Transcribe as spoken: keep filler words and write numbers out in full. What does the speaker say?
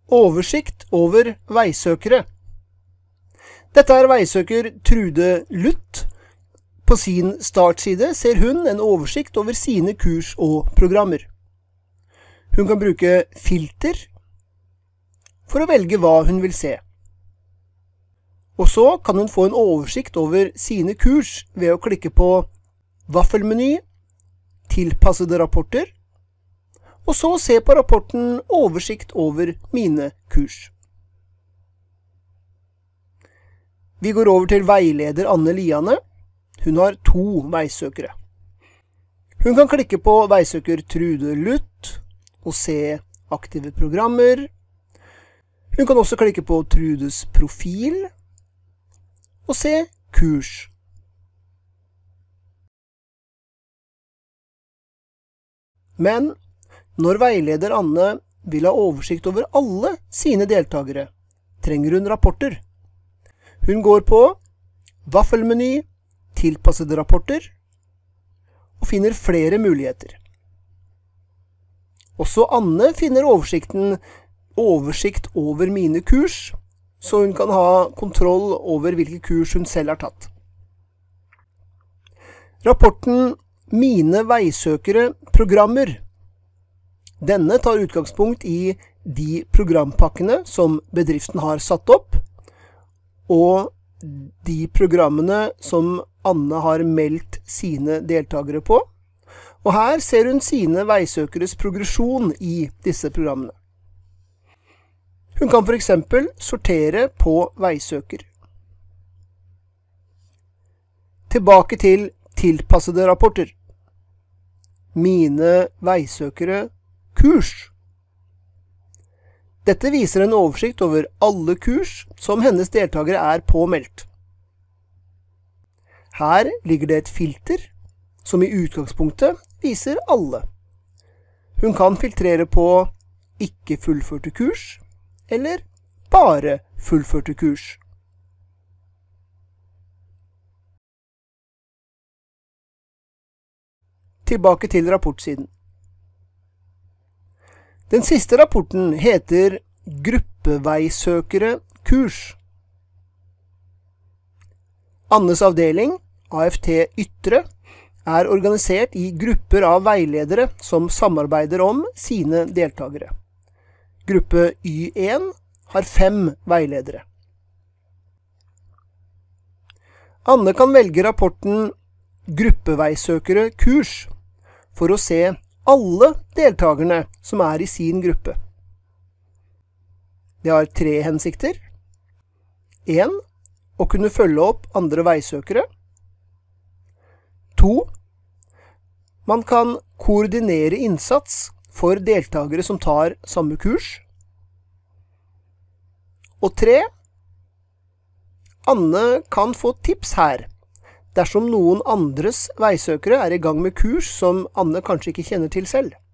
Oversikt over veisøkere. Dette er veisøker Trude Luth. På sin startside ser hun en oversikt over sine kurs og programmer. Hun kan bruke filter for å velge hva hun vil se. Og så kan hun få en oversikt over sine kurs ved å klikke på vaffelmeny, tilpassede rapporter, og så se på rapporten Oversikt over mine kurs. Vi går over til veileder Anne Liane. Hun har to veisøkere. Hun kan klikke på veisøker Trude Luth og se aktive programmer. Hun kan også klikke på Trudes profil og se kurs. Men når veileder Anne vil ha oversikt over alle sine deltakere, trenger hun rapporter. Hun går på vaffelmeny, tilpassede rapporter, og finner flere muligheter. Også Anne finner oversikten Oversikt over mine kurs, så hun kan ha kontroll over hvilke kurs hun selv har tatt. Rapporten Mine veisøkere programmer. Denne tar utgangspunkt i de programpakkene som bedriften har satt opp, og de programmene som Anne har meldt sine deltakere på. Og her ser hun sine veisøkeres progresjon i disse programmene. Hun kan for eksempel sortere på veisøker. Tilbake til tilpassede rapporter. Mine veisøkere kurs. Dette viser en oversikt over alle kurs som hennes deltakere er påmeldt. Her ligger det et filter som i utgangspunktet viser alle. Hun kan filtrere på ikke fullførte kurs eller bare fullførte kurs. Tilbake til rapportsiden. Den siste rapporten heter Gruppeveisøkere kurs. Annes avdeling, A F T Ytre, er organisert i grupper av veiledere som samarbeider om sine deltakere. Gruppe Y én har fem veiledere. Anne kan velge rapporten Gruppeveisøkere kurs for å se alle deltakerne som er i sin gruppe. Det har tre hensikter. En, å kunne følge opp andre veisøkere. To, man kan koordinere innsats for deltakere som tar samme kurs. Og tre, Anne kan få tips her, dersom noen andres veisøkere er i gang med kurs som Anne kanskje ikke kjenner til selv.